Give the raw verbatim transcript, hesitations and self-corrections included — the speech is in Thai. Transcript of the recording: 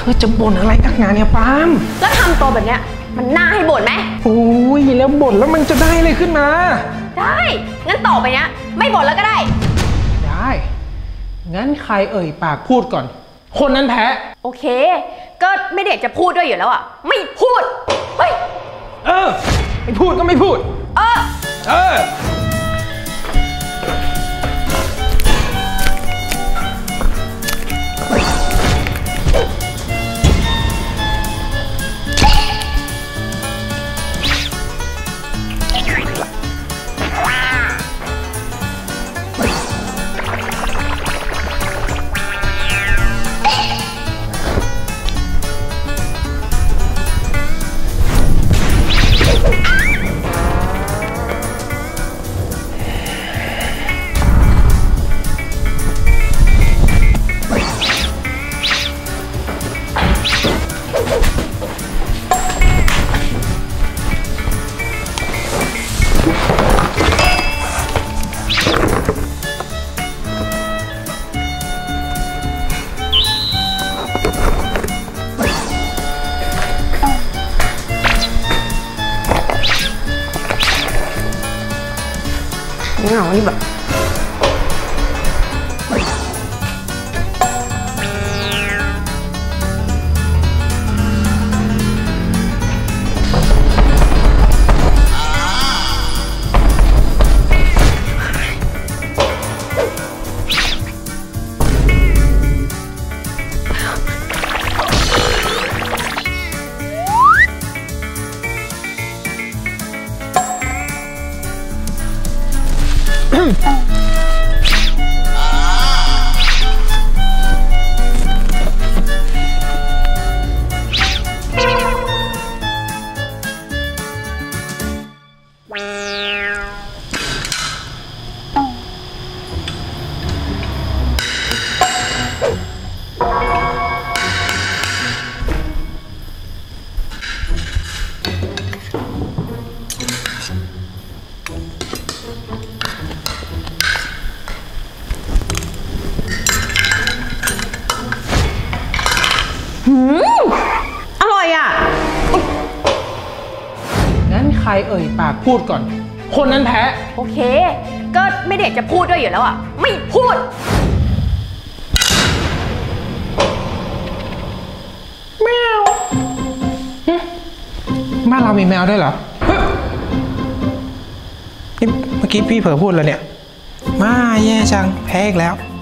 ธอจะบ่นอะไรนักหนาเนี่ยปาล์มแล้วทำตัวแบบเนี้ยมันน่าให้บ่นไหมโอ้ยแล้วบ่นแล้วมันจะได้อะไรขึ้นมาได้งั้นต่อไปเนี้ยไม่บ่นแล้วก็ได้ได้งั้นใครเอ่ยปากพูดก่อนคนนั้นแพ้โอเคก็ไม่เด็กจะพูดด้วยอยู่แล้วอ่ะไม่พูดเฮ้ยเออไม่พูดก็ไม่พูดเออเออไม่เอานี่แบบอร่อยอ่ะงั้นใครเอ่ยปากพูดก่อนคนนั้นแพ้โอเคก็ไม่เด็กจะพูดด้วยอยู่แล้วอ่ะไม่พูดแมวบ้านเรามีแมวด้วยเหรอนี่เมื่อกี้พี่เผลอพูดแล้วเนี่ยมาแย่จังแพ้อีกแล้ว